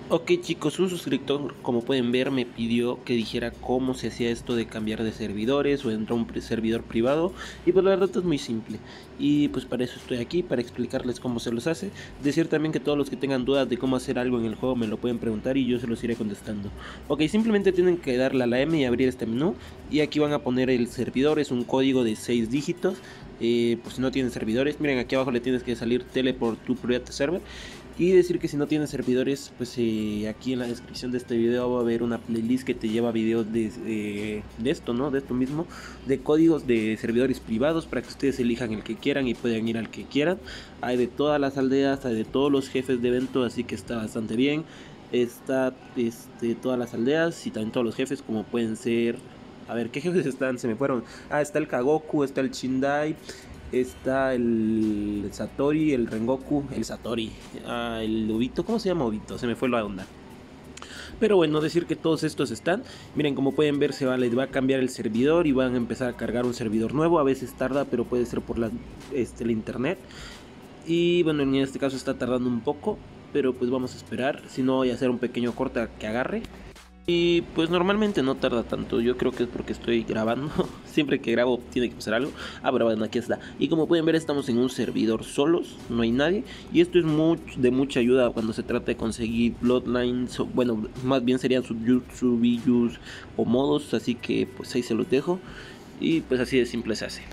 Ok chicos, un suscriptor como pueden ver me pidió que dijera cómo se hacía esto de cambiar de servidores o entrar a un servidor privado y pues la verdad es muy simple y pues para eso estoy aquí, para explicarles cómo se los hace. Decir también que todos los que tengan dudas de cómo hacer algo en el juego me lo pueden preguntar y yo se los iré contestando. Ok, simplemente tienen que darle a la M y abrir este menú y aquí van a poner el servidor, es un código de 6 dígitos. Pues si no tienen servidores, miren aquí abajo le tienes que salir teleport to private server. Y decir que si no tienes servidores, pues aquí en la descripción de este video va a haber una playlist que te lleva videos de esto, ¿no? De esto mismo, de códigos de servidores privados para que ustedes elijan el que quieran y puedan ir al que quieran. Hay de todas las aldeas, hay de todos los jefes de evento, así que está bastante bien. Está todas las aldeas y también todos los jefes, como pueden ser. A ver, ¿qué jefes están? Se me fueron. Ah, está el Kagoku, está el Shindai, está el Satori, el Rengoku, el Satori, el Obito, ¿cómo se llama Obito? Se me fue la onda. Pero bueno, decir que todos estos están. Miren, como pueden ver, les va a cambiar el servidor y van a empezar a cargar un servidor nuevo. A veces tarda, pero puede ser por la internet. Y bueno, en este caso está tardando un poco, pero pues vamos a esperar. Si no, voy a hacer un pequeño corte a que agarre. Y pues normalmente no tarda tanto, yo creo que es porque estoy grabando, siempre que grabo tiene que pasar algo. Ah, pero bueno, aquí está. Y como pueden ver estamos en un servidor solos, no hay nadie. Y esto es de mucha ayuda cuando se trata de conseguir bloodlines, bueno, más bien serían subillos o modos, así que pues ahí se los dejo. Y pues así de simple se hace.